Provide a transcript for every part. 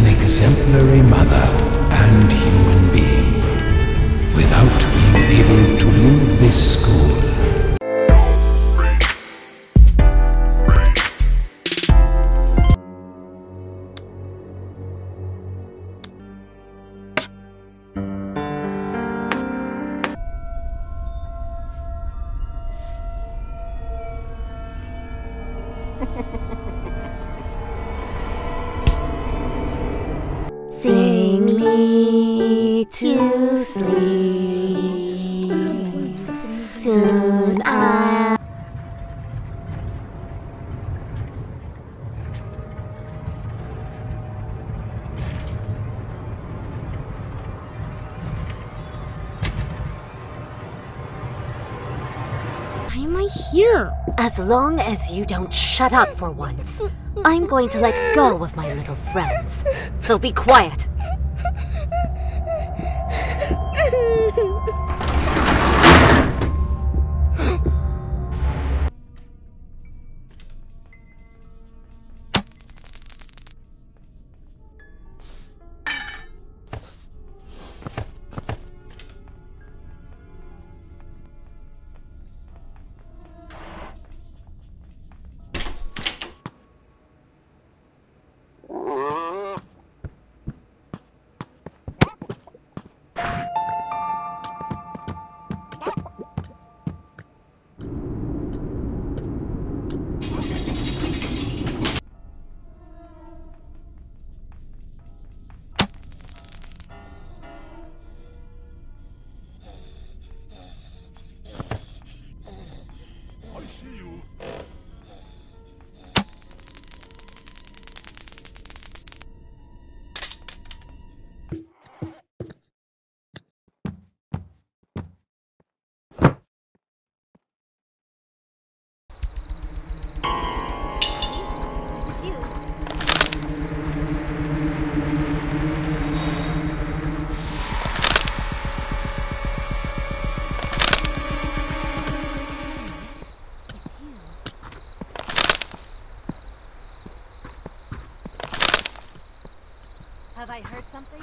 exemplary mother and human being without being able to leave this school. Sing me to sleep. Soon I. Why am I here? As long as you don't shut up for once, I'm going to let go of my little friends. So be quiet. Have I heard something?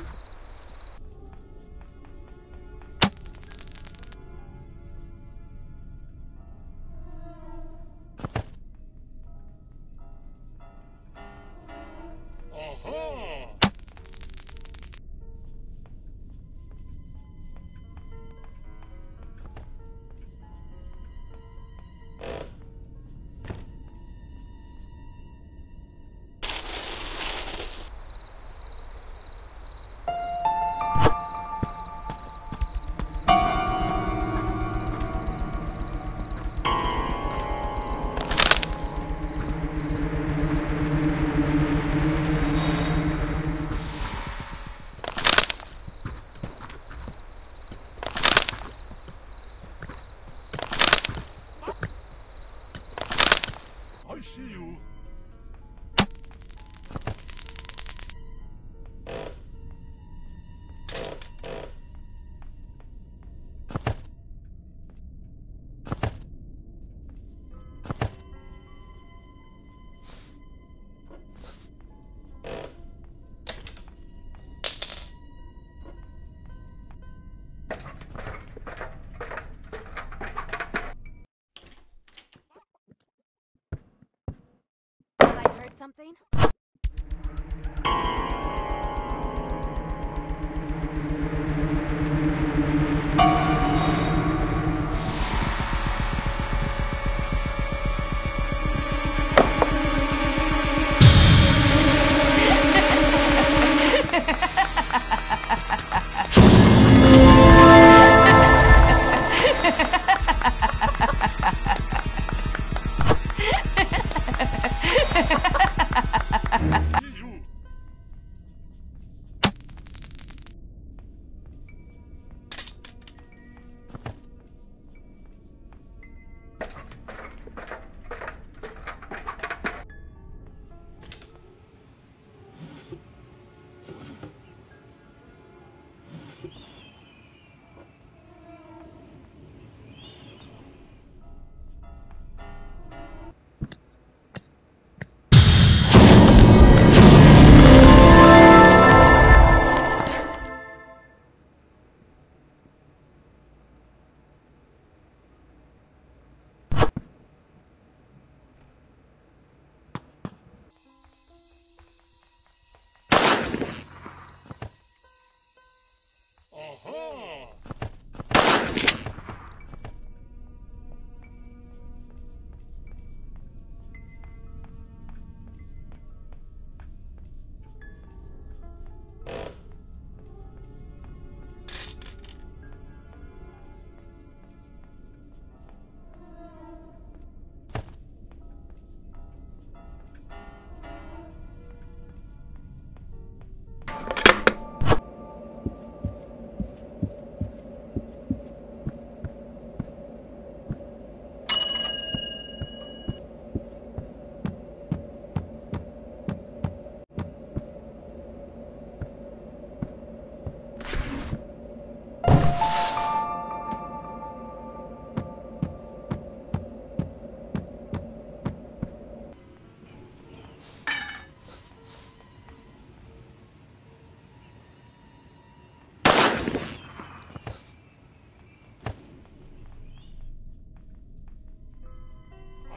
I see you. Have I heard something?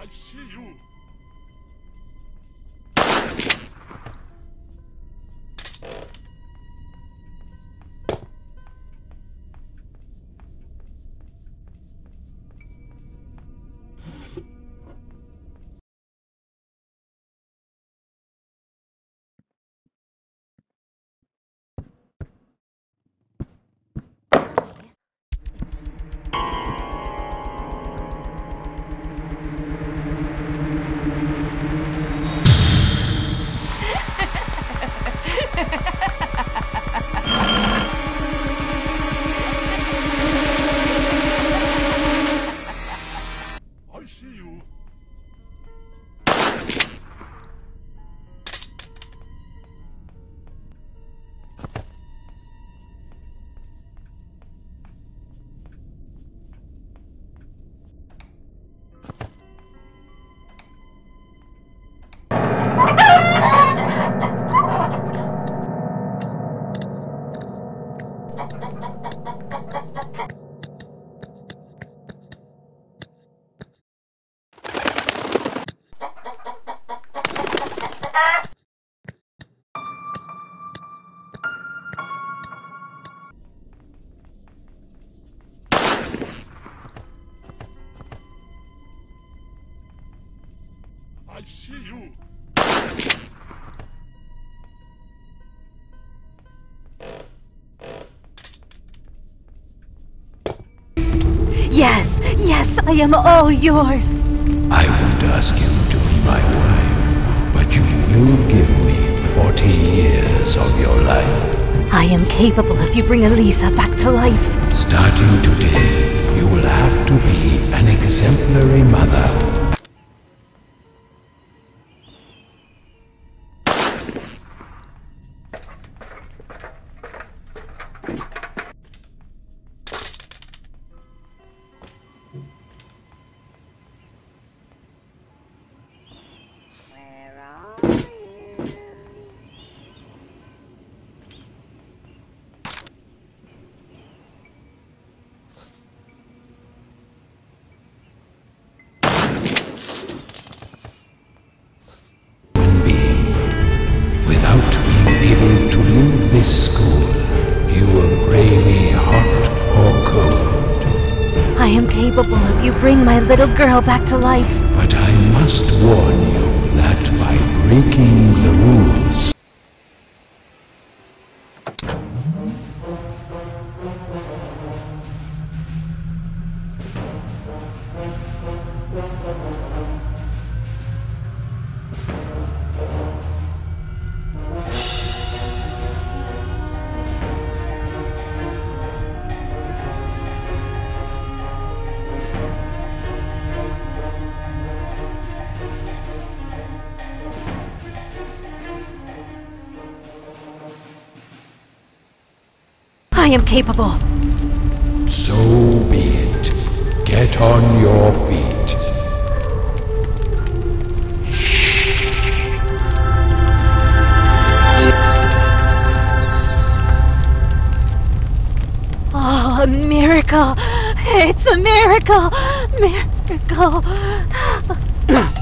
see you. I see you. I see you. Yes, yes, I am all yours. I won't ask you to be my wife, but you will give me 40 years of your life. I am capable if you bring Elisa back to life. Starting today, you will have to be an exemplary mother. Where are you? Human being, without being able to leave this school, you will pray me hot or cold. I am capable if you bring my little girl back to life. But I must warn you that by breaking the rules, I am capable. so be it. Get on your feet. Oh, a miracle! It's a miracle! Miracle!